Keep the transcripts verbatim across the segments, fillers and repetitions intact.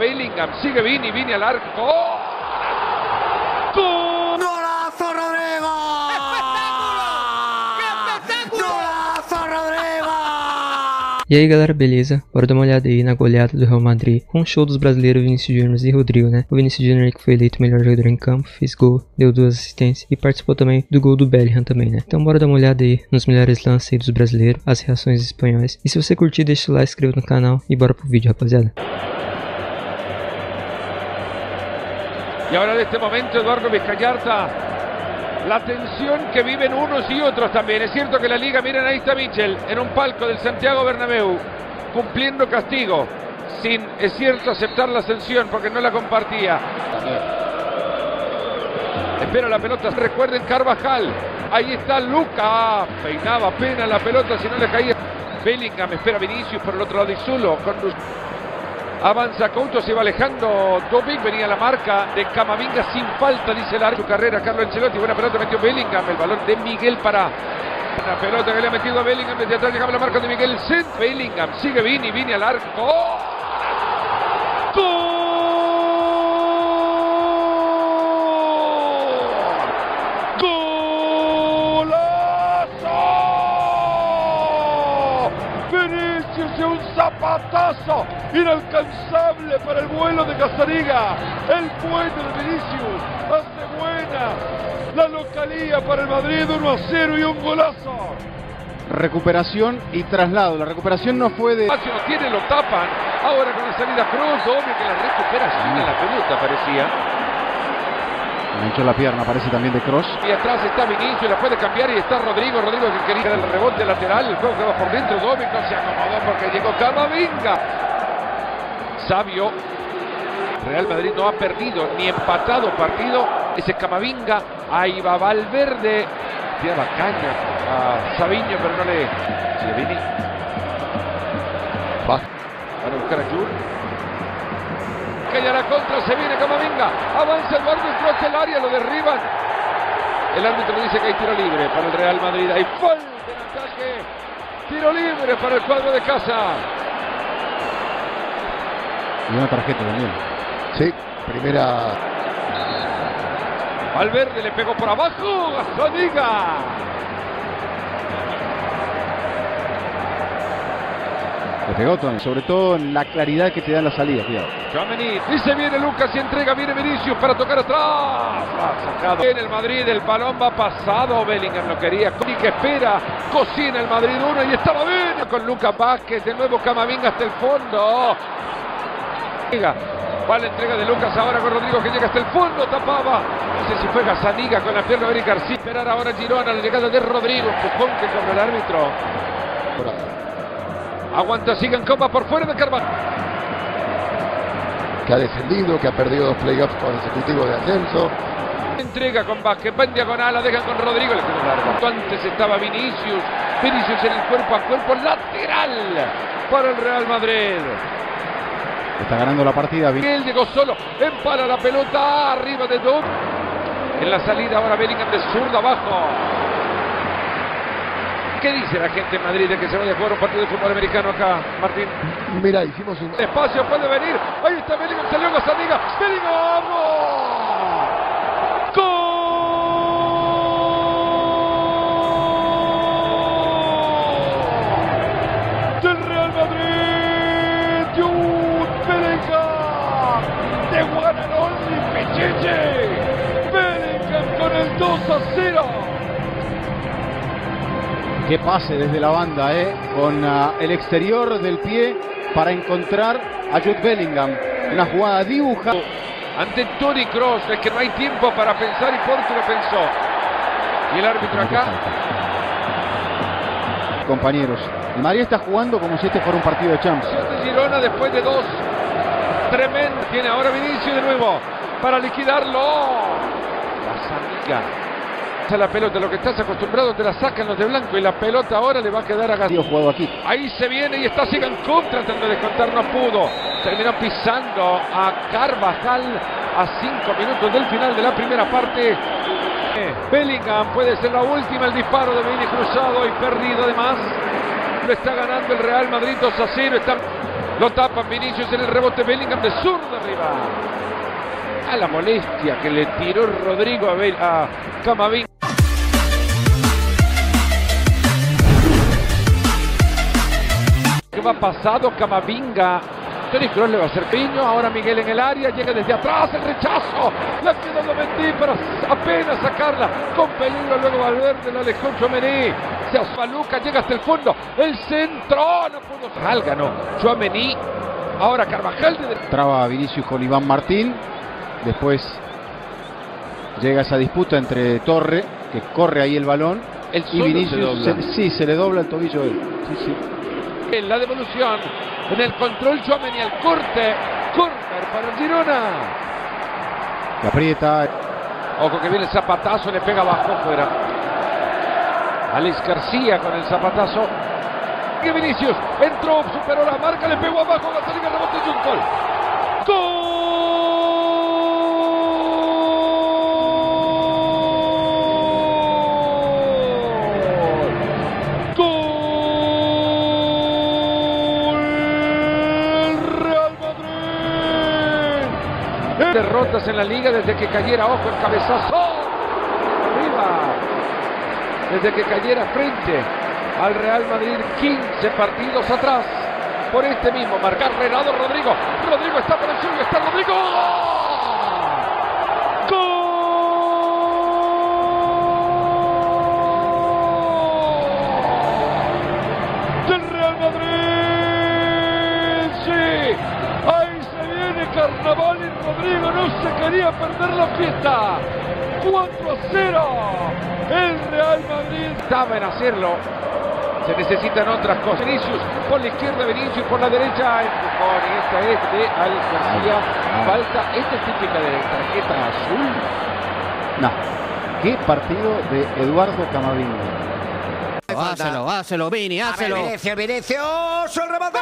Bellingham, sigue Vini, Vini al arco. ¡Oh! ¡Gol! ¡Golazo, Rodrigo! ¡Espetáculo! ¡Golazo, Rodrigo! E aí galera, beleza? Bora dar uma olhada aí na goleada do Real Madrid com o show dos brasileiros Vinícius Júnior e Rodrigo, né? O Vinícius Júnior que foi eleito o melhor jogador em campo, fez gol, deu duas assistências e participou também do gol do Bellingham também, né? Então bora dar uma olhada aí nos melhores lances aí dos brasileiros, as reações espanhóis. E se você curtir, deixa o like, se inscreva no canal e bora pro vídeo, rapaziada. Y ahora de este momento Eduardo Vizcayarta, la tensión que viven unos y otros también. Es cierto que la liga, miren ahí está Michel, en un palco del Santiago Bernabéu, cumpliendo castigo, sin, es cierto, aceptar la sanción porque no la compartía. Espera la pelota, recuerden Carvajal, ahí está Luca, peinaba apenas la pelota si no le caía. Bellingham, espera Vinicius por el otro lado y solo con avanza Couto, se va alejando Domic, venía la marca de Camavinga sin falta, dice el árbitro. Su carrera, Carlo Ancelotti, buena pelota, metió Bellingham, el balón de Miguel para la pelota que le ha metido a Bellingham, desde atrás llegaba la marca de Miguel, centro, Bellingham, sigue Vini, Vini al arco. ¡Oh! ¡Gol! Vinicius, un zapatazo inalcanzable para el vuelo de Gazzaniga. El puente de Vinicius hace buena la localía para el Madrid, uno a cero y un golazo. Recuperación y traslado. La recuperación no fue de... Lo tiene, lo tapan. Ahora con la salida Kroos, Domi que la recupera sin la pelota parecía. Manchó la pierna, parece también de Kroos. Y atrás está Vinicius, la puede cambiar y está Rodrigo. Rodrigo que quería el rebote lateral. El juego que va por dentro. Domi no se acomodó porque llegó Camavinga. Sabio. Real Madrid no ha perdido ni empatado partido. Ese Camavinga. Ahí va Valverde. Tiraba caña a Savinho, pero no le... Sigue Vini. Va. Van a buscar a Jul. Que ya la contra, se viene Camavinga. Avanza Eduardo, entró hasta el área, lo derriban. El árbitro dice que hay tiro libre para el Real Madrid. Hay falta en ataque. Tiro libre para el cuadro de casa. Y una tarjeta también. Sí, primera. Valverde le pegó por abajo. Gazzaniga. Le pegó Tony, sobre todo en la claridad que te da la salida, cuidado. Tchouaméni, y se viene Lucas y entrega, viene Vinicius para tocar atrás. Ha sacado en el Madrid, el balón va pasado. Bellingham lo quería, y que espera, cocina el Madrid uno y estaba bien con Lucas Vázquez, de nuevo Camavinga hasta el fondo. Va la entrega de Lucas ahora con Rodrigo que llega hasta el fondo, tapaba. No sé si fue Gazzaniga con la pierna de Eric García. Esperar ahora Girona, la llegada de Rodrigo, empujón que cobra el árbitro. Aguanta, sigan copa por fuera de Carvajal. Que ha descendido, que ha perdido dos playoffs consecutivos de ascenso. Entrega con Vázquez, va en diagonal, la dejan con Rodrigo, le quedó largo. Antes estaba Vinicius, Vinicius en el cuerpo a cuerpo, lateral para el Real Madrid. Está ganando la partida. Él llegó solo, empala la pelota arriba de Dom. En la salida ahora Bellingham de zurdo abajo. ¿Qué dice la gente en Madrid de que se vaya a jugar un partido de fútbol americano acá, Martín? Mira, hicimos un... Espacio puede venir. Ahí está Bellingham, salió Gazzaniga. Bellingham. ¡Gol! Del Real Madrid. Jude Bellingham. De Guanaroli Pichichi. Bellingham con el dos a cero. Que pase desde la banda, eh, con uh, el exterior del pie para encontrar a Jude Bellingham. Una jugada dibujada. Ante Toni Kroos, es que no hay tiempo para pensar y Porto lo pensó. Y el árbitro acá. Compañeros, el Madrid está jugando como si este fuera un partido de Champions. Girona después de dos. Tremendo. Tiene ahora Vinicius de nuevo para liquidarlo. Gazzaniga. La pelota, lo que estás acostumbrado te la sacan los de blanco y la pelota ahora le va a quedar a Gazzaniga. Jugado aquí. Ahí se viene y está Sigankov tratando de descontar, no pudo. Terminó pisando a Carvajal a cinco minutos del final de la primera parte. Bellingham puede ser la última, el disparo de Vini cruzado y perdido además. Lo está ganando el Real Madrid dos a cero. Está... Lo tapan Vinicius en el rebote. Bellingham de zurdo arriba. A la molestia que le tiró Rodrigo a, Bel a Camavinga. ¿Qué va pasado? Camavinga. Toni Kroos le va a hacer piño. Ahora Miguel en el área. Llega desde atrás. El rechazo. La quedó Lometti para apenas sacarla. Con peligro. Luego Valverde la dejó Tchouaméni. Se asfaluca. Llega hasta el fondo. El centro. No pudo. Salga, Tchouaméni. Ahora Carvajal. De... Traba Vinicius con Iván Martín. Después llega esa disputa entre Torre, que corre ahí el balón. El y Vinicius. Se, sí, se le dobla el tobillo a él. Sí, sí. En la devolución, en el control Tchouaméni al corte, corner para Girona. Que aprieta. Ojo que viene el zapatazo, le pega abajo, fuera. Alex García con el zapatazo. Y Vinicius entró, superó la marca, le pegó abajo, Gazzaniga rebote y un gol. ¡Gol! Derrotas en la liga desde que cayera, ojo, el cabezazo arriba, desde que cayera frente al Real Madrid, quince partidos atrás, por este mismo marcar Renato Rodrigo. Rodrigo está por el suyo, está Rodrigo. ¡Gol! Del Real Madrid, sí, ahí se viene Carnaval y Rodrigo no se quería perder la fiesta. Cuatro a cero. El Real Madrid estaba en hacerlo. Se necesitan otras cosas. Vinicius por la izquierda, Vinicius por la derecha. Empujón. Y esta es de Alex García. Falta. Esta es típica de tarjeta azul. No. ¿Qué partido de Eduardo Camavinga? Hácelo, hácelo, Vini, hácelo. Vinicius, Vinicius. El remate.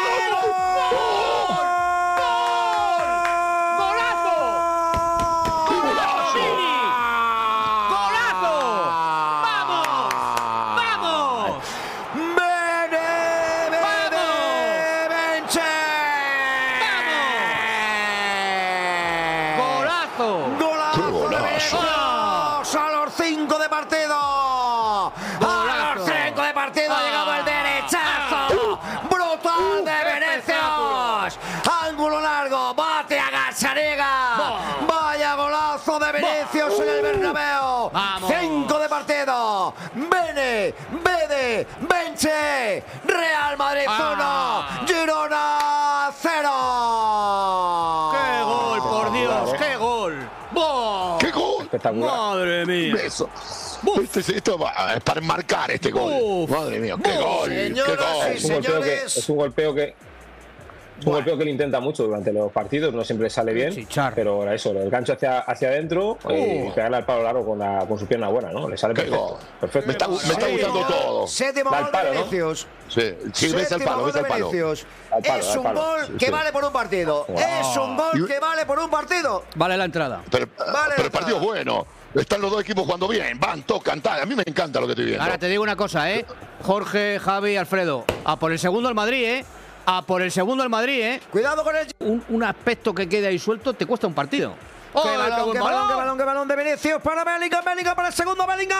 A los cinco de partido. A los cinco de partido ha llegado el derechazo brutal de Vinicius. Ángulo largo, bate a Gazzaniga. Vaya golazo de Vinicius en el Bernabéu. cinco de partido. Bene, Bede, Benche. Real Madrid uno, Girona cero. ¡Qué gol, por Dios! ¡Qué gol! ¡Boh! ¡Qué gol! Espectacular. ¡Madre mía! Eso. Este, esto va, es para marcar este gol. Uf. Madre mía, qué Uf, gol, qué señoras gol. y Es un golpeo que, señores. es un golpeo que es un golpeo que le intenta mucho durante los partidos, no siempre sale bien, Chichar. pero era eso, el gancho hacia, hacia adentro y Uh. pegarle al palo largo con, la, con su pierna buena, ¿no? Le sale Qué perfecto. gol. Perfecto. Me está, me está gustando todo. Séptimo Da el gol palo, de ¿no? Vinicius. Sí, sí, ves el Séptimo palo, gol ves de el palo. Vinicius. Al palo, Es al un palo. gol Sí, que sí. vale por un partido. Es un gol Y- que vale por un partido. Vale la entrada. Pero, Vale, pero el partido es bueno. Están los dos equipos jugando bien. Van, tocan, tal. A mí me encanta lo que estoy viendo. Ahora te digo una cosa, ¿eh? Jorge, Javi, Alfredo. A por el segundo al Madrid, ¿eh? A por el segundo al Madrid, ¿eh? Cuidado con el. Un, un aspecto que quede ahí suelto te cuesta un partido. ¡Qué ¡Oh, qué balón, buen qué balón, qué balón, qué balón de Vinicius para Bellingham! Bellingham para el segundo, Bellingham.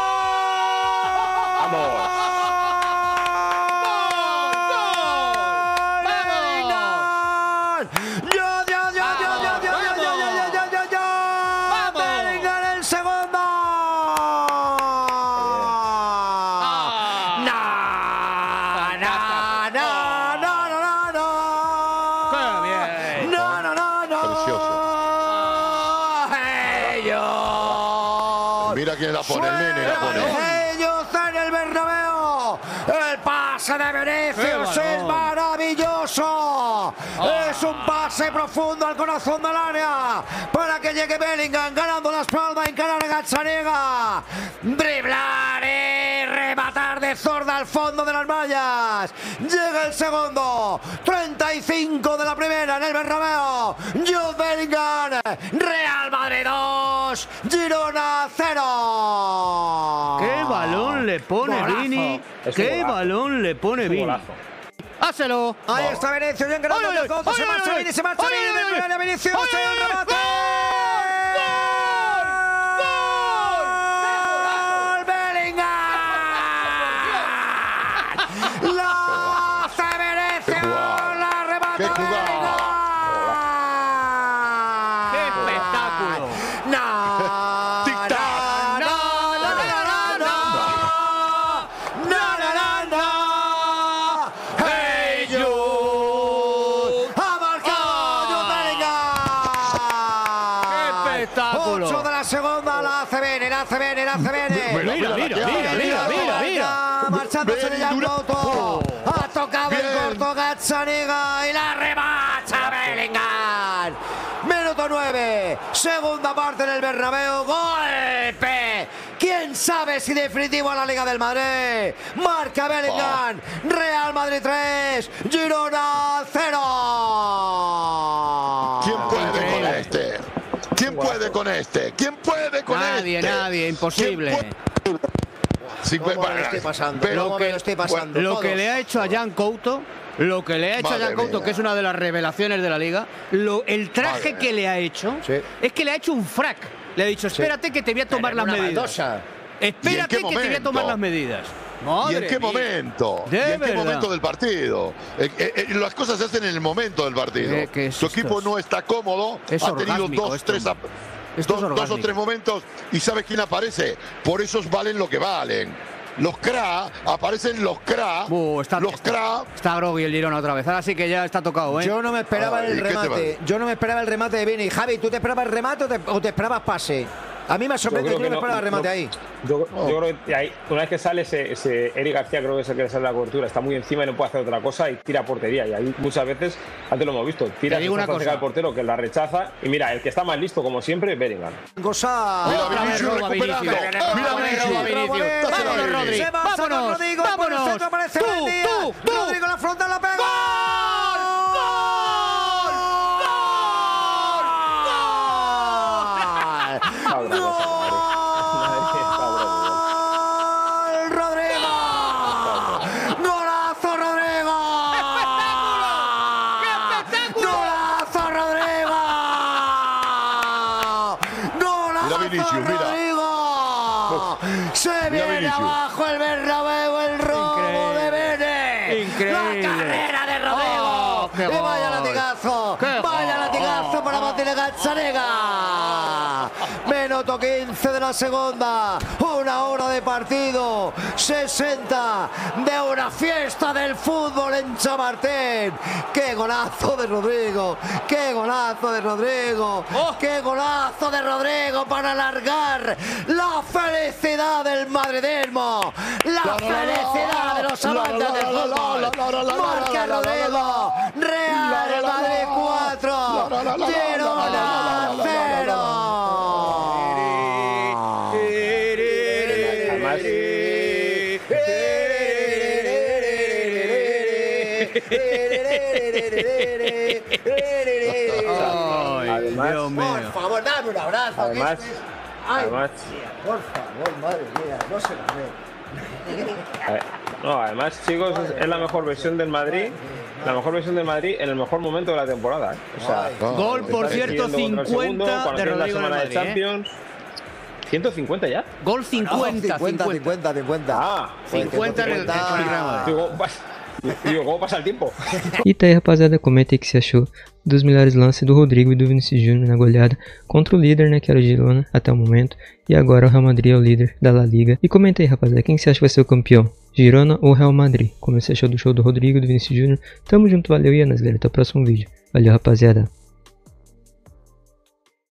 ¡Vamos! ¡Bellingham! ¡Ya, ya, ya, ya, ya, ya, ya, ya, ya, ya, ya, ya! ¡Vamos! ¡Bellingham el segundo! ¡No! ¡No, no, no, no, no! ¡Qué bien! ¡No, no, no, no! Precioso. ¡Ellos! Mira quién la pone, el nene la pone. Ellos en el Bernabéu. El pase de Vinicius ¡Qué es balón! maravilloso. Es un pase profundo al corazón del área para que llegue Bellingham ganando la espalda, encarar a Gazzaniga, driblar y rematar de zurda al fondo de las mallas. Llega el segundo, treinta y cinco de la primera en el Bernabéu. Jude Bellingham, Real Madrid dos, Girona cero. ¡Qué balón le pone Golazo. Vini! Es un ¡Qué golazo. balón le pone Es un Vini! golazo. ¡Háselo! Ahí está Vinicius, bien ganando ¡Oy, oy, el Couto, oy, se oy, marcha oy, Vini, se marcha oy, Vini, oy, dentro del área Vinicius, oy, hay oy, un oy, remate. ¡Gol! ¡Bellingham! ¡La hace Vinicius! ¡La remata ¡Qué jugada! Bellingham! ¡Qué espectáculo! ¡No! Tic-tac. ¡No! ¡No! ¡No! ¡No! ¡No! ¡No! ¡No! ¡Hey, Jude! ¡Ha marcado Jude Bellingham! ¡Qué espectáculo! ocho de la segunda, la hace bien, la hace bien, la hace bien. Mira, Mira, mira, mira, mira, mira, mira. Marchándose de Bien, dura- Couto. Ha tocado el Bien. corto Gazzaniga y la remacha Bellingham. Minuto nueve, segunda parte en el Bernabéu. Golpe. ¿Quién sabe si definitivo a la Liga del Madrid? Marca Bellingham. Real Madrid tres, Girona cero. ¿Quién puede con este? ¿Quién puede con este? ¿Quién puede con Nadie, este? nadie, imposible. ¿Quién puede? Sí, ¿Cómo bueno, me lo estoy pasando? pero- ¿Cómo me lo estoy pasando? Lo Todos. que le ha hecho a Jan Couto, lo que le ha hecho Madre a Jan Couto, mía. que es una de las revelaciones de la liga, lo, el traje Madre que le ha hecho, Sí. es que le ha hecho un frac. Le ha dicho, espérate que te voy a tomar las Una medidas. baldosa. Espérate ¿Y en que qué te voy a tomar momento? las medidas. ¿Y Madre en qué mía. momento? De ¿Y en qué verdad. momento del partido? Eh, eh, eh, las cosas se hacen en el momento del partido. Eh, ¿qué es Su esto? equipo no está cómodo, Es ha tenido orgásmico dos, esto. tres, ap- Esto dos, es dos o orgásmico. tres momentos y ¿sabe quién aparece? Por esos valen lo que valen. Los cra, aparecen los cra, Uh, está, los está, cra. está groggy el Girona otra vez. Ahora sí que ya está tocado, ¿eh? Yo no me esperaba Ay, el ¿qué te remate. va? Yo no me esperaba el remate de Vini. Javi, ¿tú te esperabas el remate o te, o te esperabas pase? A mí me sorprende, yo, no me esperaba el remate no. ahí. Yo, yo creo que ahí, una vez que sale ese, ese Eric García, creo que es el que le sale la cobertura, está muy encima y no puede hacer otra cosa y tira a portería. Y ahí muchas veces, antes lo hemos visto, tira Te digo una cerca cosa. al portero que la rechaza. Y mira, el que está más listo, como siempre, Bellingham. Cosa. Mira, Otra vez Vinicius roba recuperando. Vinicius. Mira, Otra vez Vinicius. roba Vinicius. Dásela a Vámonos, Vinicius. Rodri. Se va, se va Vámonos, Rodrigo, por el vámonos. centro aparece Tú, Mendy. tú, tú. Rodrigo la frontal la pega. ¡Gol! Otra cosa, ¡Gol! ¡Rodrigo! ¡Golazo, Rodrigo! ¡Qué espectáculo! ¡Golazo, Rodrigo! ¡Golazo, Mira Vinicius, mira. Rodrigo! Se Mira viene Vinicius. abajo el Bernabéu, el robo Increíble. de Bene. Increíble. La carrera de Rodrigo. Oh, qué y vaya gol. latigazo. Qué Vaya gol. latigazo para Martínez Gazzaniga. Minuto quince de la segunda. Una hora de partido. sesenta de una fiesta del fútbol en Chamartín. ¡Qué golazo de Rodrigo! ¡Qué golazo de Rodrigo! Oh. ¡Qué golazo de Rodrigo para alargar la felicidad del madridismo! ¡La felicidad de los amantes del fútbol! ¡Marca Rodrigo! ¡Real Madrid cuatro! ¡Girona cero! Ay, Además- Dios mío. Por favor, dame un abrazo. Además, que esto es- Ay, además- María, por favor, madre mía, no se lo ve. Eh, No, además, chicos, es, es la mejor versión del Madrid. La mejor versión del Madrid en el mejor momento de la temporada. ¿eh? O sea, Ay. Gol, por está cierto, decidiendo contra el segundo, cincuenta cuando de tiene la Rodrigo en el semana de Madrid, ¿eh? Champions. ¿ciento cincuenta ya? Gol cincuenta, cincuenta, cincuenta, cincuenta. Ah, cincuenta en el- en el Real Madrid. Digo, pas- digo, ¿cómo pasa el tiempo? E tá aí, rapaziada, comenta aí o que você achou dos melhores lances do Rodrigo e do Vinícius Júnior na goleada contra o líder, né, que era o Girona até o momento, e agora o Real Madrid é o líder da La Liga. E comenta aí, rapaziada, quem você acha que vai ser o campeão? Girona ou Real Madrid? Como você achou do show do Rodrigo e do Vinícius Júnior? Tamo junto, valeu e é nóis, galera, até o próximo vídeo. Valeu, rapaziada.